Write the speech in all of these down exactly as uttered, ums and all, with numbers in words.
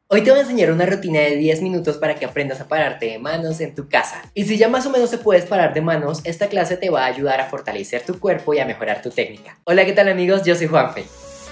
Hoy te voy a enseñar una rutina de diez minutos para que aprendas a pararte de manos en tu casa. Y si ya más o menos te puedes parar de manos, esta clase te va a ayudar a fortalecer tu cuerpo y a mejorar tu técnica. Hola, ¿qué tal amigos? Yo soy Juanfe.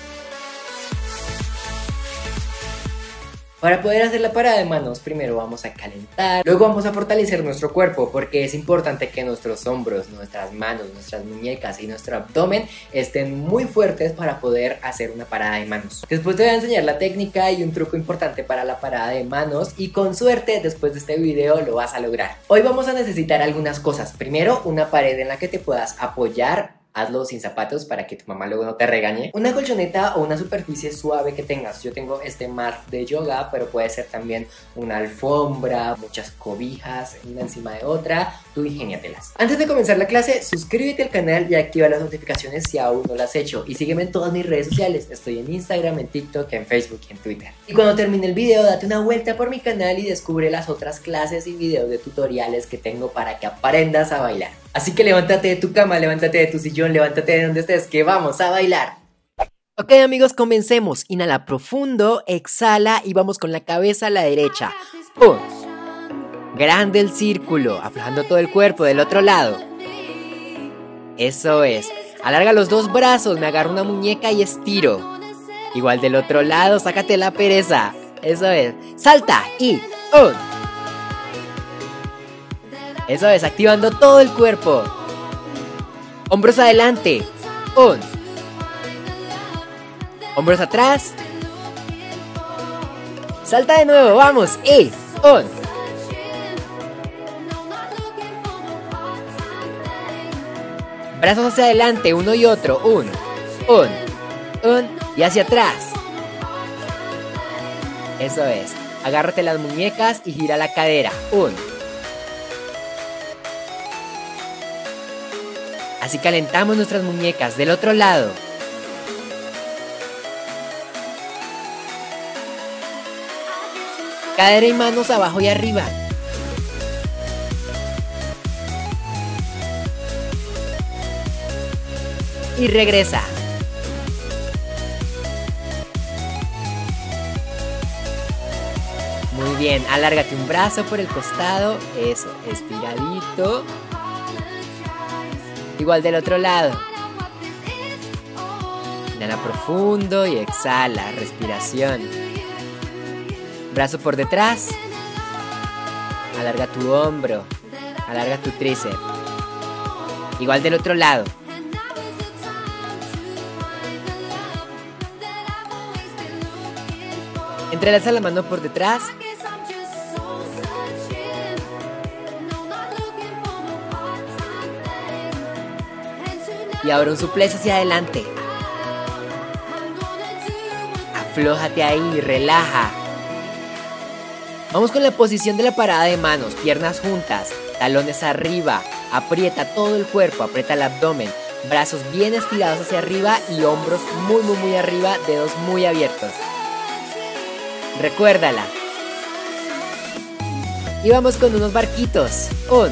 Para poder hacer la parada de manos, primero vamos a calentar, luego vamos a fortalecer nuestro cuerpo porque es importante que nuestros hombros, nuestras manos, nuestras muñecas y nuestro abdomen estén muy fuertes para poder hacer una parada de manos. Después te voy a enseñar la técnica y un truco importante para la parada de manos y con suerte después de este video lo vas a lograr. Hoy vamos a necesitar algunas cosas. Primero, una pared en la que te puedas apoyar. Hazlo sin zapatos para que tu mamá luego no te regañe. Una colchoneta o una superficie suave que tengas. Yo tengo este mat de yoga, pero puede ser también una alfombra, muchas cobijas, una encima de otra. Tú ingéniatelas. Antes de comenzar la clase, suscríbete al canal y activa las notificaciones si aún no lo has hecho. Y sígueme en todas mis redes sociales. Estoy en Instagram, en TikTok, en Facebook y en Twitter. Y cuando termine el video, date una vuelta por mi canal y descubre las otras clases y videos de tutoriales que tengo para que aprendas a bailar. Así que levántate de tu cama, levántate de tu sillón, levántate de donde estés, que vamos a bailar. Ok amigos, comencemos. Inhala profundo, exhala y vamos con la cabeza a la derecha. Un. Grande el círculo, aflojando todo el cuerpo del otro lado. Eso es. Alarga los dos brazos, me agarro una muñeca y estiro. Igual del otro lado, sácate la pereza. Eso es. Salta y un. Eso es, activando todo el cuerpo. Hombros adelante. Un. Hombros atrás. Salta de nuevo, vamos. Y un. Brazos hacia adelante, uno y otro. Un. Un. Un. Y hacia atrás. Eso es. Agárrate las muñecas y gira la cadera. Un. Así calentamos nuestras muñecas del otro lado. Cadera y manos abajo y arriba. Y regresa. Muy bien, alárgate un brazo por el costado. Eso, estiradito. Igual del otro lado. Inhala profundo y exhala, respiración. Brazo por detrás. Alarga tu hombro. Alarga tu tríceps. Igual del otro lado. Entrelaza la mano por detrás. Y ahora un suplex hacia adelante. Aflójate ahí, relaja. Vamos con la posición de la parada de manos. Piernas juntas, talones arriba. Aprieta todo el cuerpo, aprieta el abdomen. Brazos bien estirados hacia arriba y hombros muy muy muy arriba, dedos muy abiertos. Recuérdala. Y vamos con unos barquitos. Un.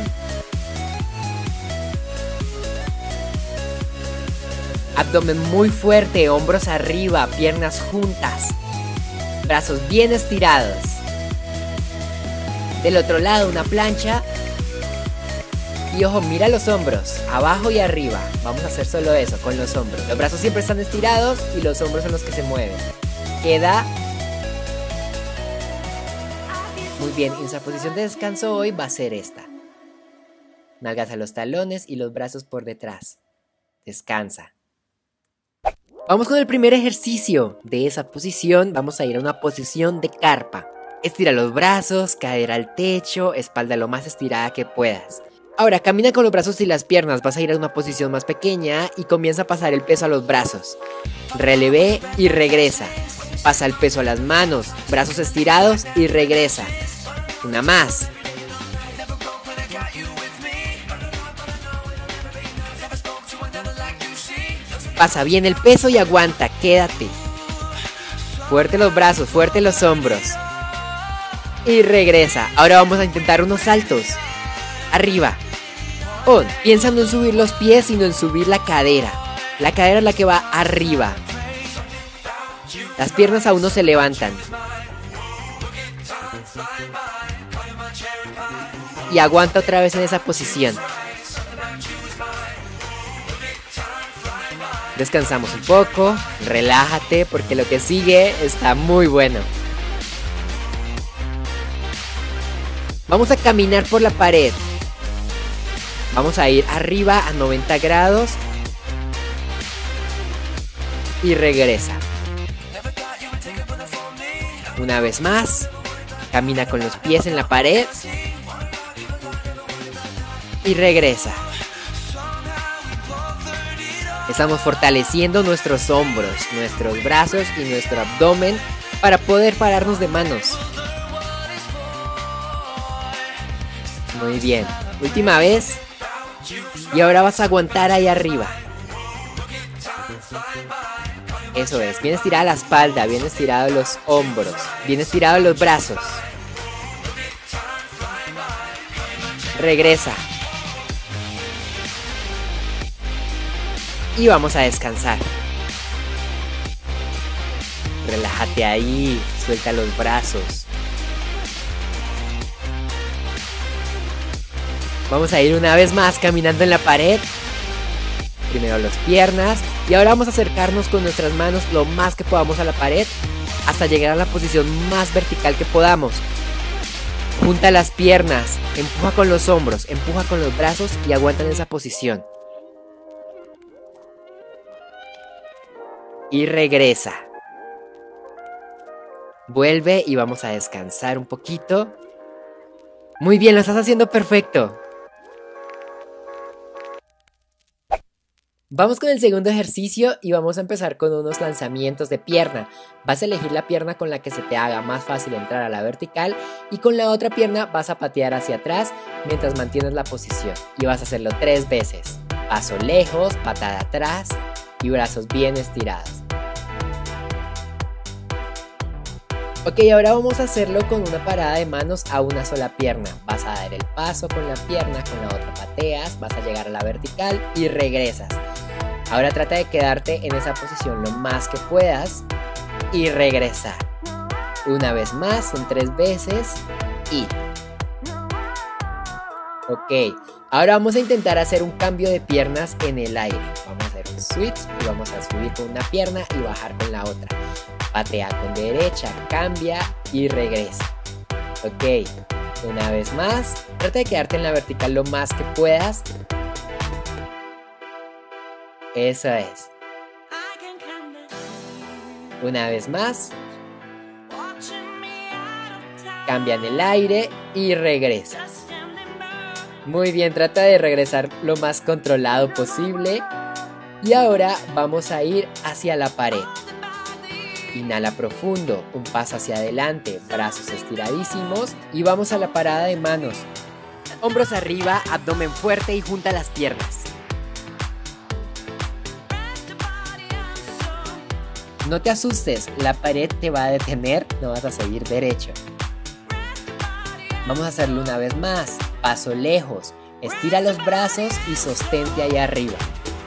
Abdomen muy fuerte, hombros arriba, piernas juntas. Brazos bien estirados. Del otro lado una plancha. Y ojo, mira los hombros, abajo y arriba. Vamos a hacer solo eso, con los hombros. Los brazos siempre están estirados y los hombros son los que se mueven. Queda. Muy bien, y nuestra posición de descanso hoy va a ser esta. Nalgas a los talones y los brazos por detrás. Descansa. Vamos con el primer ejercicio. De esa posición vamos a ir a una posición de carpa. Estira los brazos, cadera al techo, espalda lo más estirada que puedas. Ahora camina con los brazos y las piernas, vas a ir a una posición más pequeña y comienza a pasar el peso a los brazos. Relevé y regresa. Pasa el peso a las manos, brazos estirados y regresa. Una más. Pasa bien el peso y aguanta, quédate. Fuerte los brazos, fuerte los hombros. Y regresa. Ahora vamos a intentar unos saltos. Arriba. On. Piensa no en subir los pies, sino en subir la cadera. La cadera es la que va arriba. Las piernas aún no se levantan. Y aguanta otra vez en esa posición. Descansamos un poco, relájate porque lo que sigue está muy bueno. Vamos a caminar por la pared. Vamos a ir arriba a noventa grados. Y regresa. Una vez más, camina con los pies en la pared. Y regresa. Estamos fortaleciendo nuestros hombros, nuestros brazos y nuestro abdomen para poder pararnos de manos. Muy bien. Última vez. Y ahora vas a aguantar ahí arriba. Eso es. Bien estirada la espalda, bien estirados los hombros, bien estirados los brazos. Regresa. Y vamos a descansar. Relájate ahí, suelta los brazos. Vamos a ir una vez más caminando en la pared. Primero las piernas y ahora vamos a acercarnos con nuestras manos lo más que podamos a la pared hasta llegar a la posición más vertical que podamos. Junta las piernas, empuja con los hombros, empuja con los brazos y aguanta en esa posición. Y regresa. Vuelve y vamos a descansar un poquito. Muy bien, lo estás haciendo perfecto. Vamos con el segundo ejercicio y vamos a empezar con unos lanzamientos de pierna. Vas a elegir la pierna con la que se te haga más fácil entrar a la vertical y con la otra pierna vas a patear hacia atrás mientras mantienes la posición. Y vas a hacerlo tres veces. Paso lejos, patada atrás y brazos bien estirados. Ok, ahora vamos a hacerlo con una parada de manos a una sola pierna. Vas a dar el paso con la pierna, con la otra pateas, vas a llegar a la vertical y regresas. Ahora trata de quedarte en esa posición lo más que puedas y regresar. Una vez más, son tres veces y... Ok, ahora vamos a intentar hacer un cambio de piernas en el aire. Vamos a hacer un switch y vamos a subir con una pierna y bajar con la otra. Patea con derecha, cambia y regresa. Ok, una vez más, trata de quedarte en la vertical lo más que puedas. Eso es. Una vez más. Cambia en el aire y regresas. Muy bien, trata de regresar lo más controlado posible. Y ahora vamos a ir hacia la pared. Inhala profundo, un paso hacia adelante, brazos estiradísimos y vamos a la parada de manos. Hombros arriba, abdomen fuerte y junta las piernas. No te asustes, la pared te va a detener, no vas a seguir derecho. Vamos a hacerlo una vez más, paso lejos, estira los brazos y sostente ahí arriba.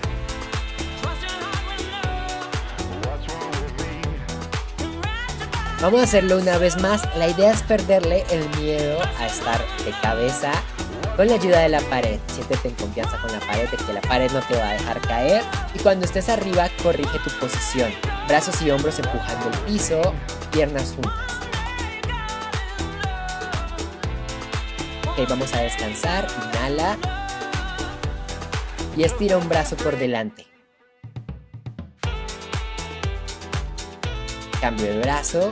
Vamos a hacerlo una vez más, la idea es perderle el miedo a estar de cabeza con la ayuda de la pared. Siéntete en confianza con la pared, de que la pared no te va a dejar caer. Y cuando estés arriba, corrige tu posición. Brazos y hombros empujando el piso, piernas juntas. Ok, vamos a descansar, inhala. Y estira un brazo por delante. Cambio de brazo.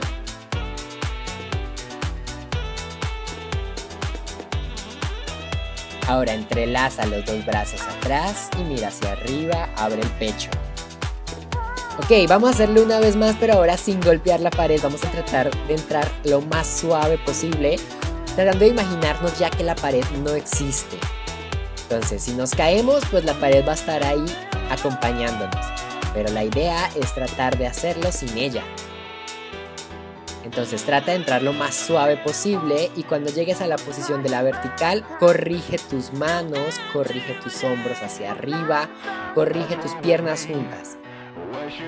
Ahora entrelaza los dos brazos atrás y mira hacia arriba, abre el pecho. Ok, vamos a hacerlo una vez más, pero ahora sin golpear la pared. Vamos a tratar de entrar lo más suave posible, tratando de imaginarnos ya que la pared no existe. Entonces, si nos caemos, pues la pared va a estar ahí acompañándonos. Pero la idea es tratar de hacerlo sin ella. Entonces trata de entrar lo más suave posible y cuando llegues a la posición de la vertical, corrige tus manos, corrige tus hombros hacia arriba, corrige tus piernas juntas.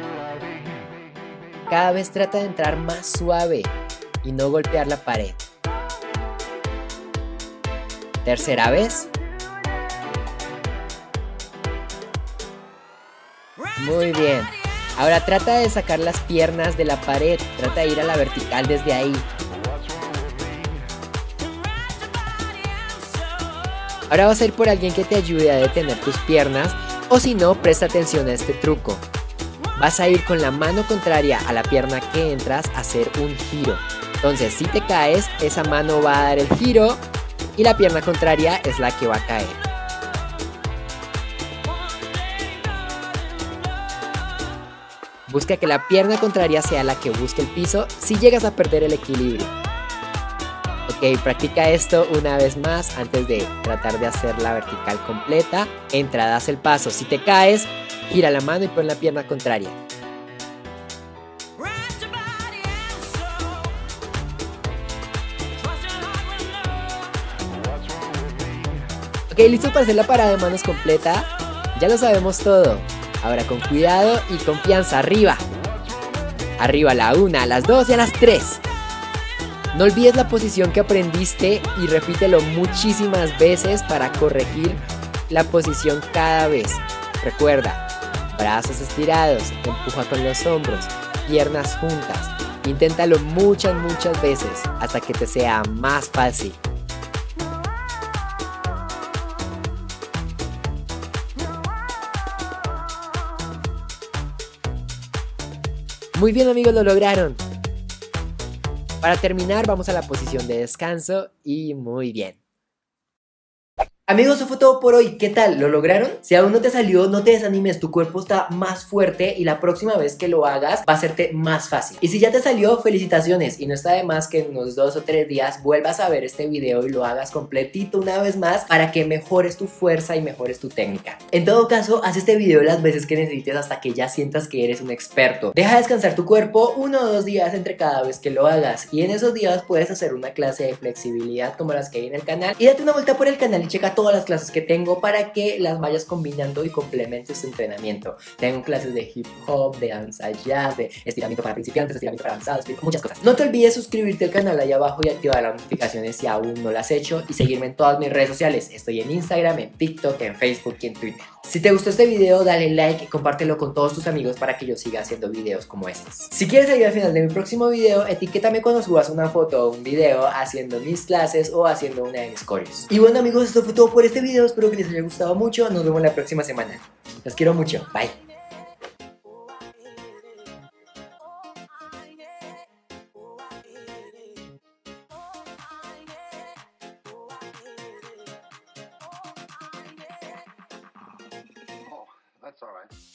Cada vez trata de entrar más suave y no golpear la pared. Tercera vez. Muy bien. Ahora trata de sacar las piernas de la pared. Trata de ir a la vertical desde ahí. Ahora vas a ir por alguien que te ayude a detener tus piernas, o si no, presta atención a este truco. Vas a ir con la mano contraria a la pierna que entras a hacer un giro. Entonces, si te caes, esa mano va a dar el giro y la pierna contraria es la que va a caer. Busca que la pierna contraria sea la que busque el piso si llegas a perder el equilibrio. Ok, practica esto una vez más antes de tratar de hacer la vertical completa. Entra, das el paso. Si te caes, gira la mano y pon la pierna contraria. Ok, listo para hacer la parada de manos completa. Ya lo sabemos todo. Ahora con cuidado y confianza. Arriba. Arriba a la una, a las dos y a las tres. No olvides la posición que aprendiste y repítelo muchísimas veces para corregir la posición cada vez. Recuerda, brazos estirados, empuja con los hombros, piernas juntas. Inténtalo muchas, muchas veces hasta que te sea más fácil. Muy bien amigos, lo lograron. Para terminar vamos a la posición de descanso y muy bien. Amigos, eso fue todo por hoy. ¿Qué tal? ¿Lo lograron? Si aún no te salió, no te desanimes. Tu cuerpo está más fuerte y la próxima vez que lo hagas va a serte más fácil. Y si ya te salió, felicitaciones. Y no está de más que en unos dos o tres días vuelvas a ver este video y lo hagas completito una vez más para que mejores tu fuerza y mejores tu técnica. En todo caso, haz este video las veces que necesites hasta que ya sientas que eres un experto. Deja descansar tu cuerpo uno o dos días entre cada vez que lo hagas. Y en esos días puedes hacer una clase de flexibilidad como las que hay en el canal. Y date una vuelta por el canal y checa todas las clases que tengo para que las vayas combinando y complementes tu entrenamiento. Tengo clases de hip hop, de danza jazz, de estiramiento para principiantes, estiramiento para avanzados, muchas cosas. No te olvides suscribirte al canal ahí abajo y activar las notificaciones si aún no las has hecho y seguirme en todas mis redes sociales. Estoy en Instagram, en TikTok, en Facebook y en Twitter. Si te gustó este video, dale like y compártelo con todos tus amigos para que yo siga haciendo videos como estos. Si quieres salir al final de mi próximo video, etiquétame cuando subas una foto o un video haciendo mis clases o haciendo una de mis coreos. Y bueno amigos, esto fue todo por este video. Espero que les haya gustado mucho. Nos vemos la próxima semana. Los quiero mucho. Bye. That's all right.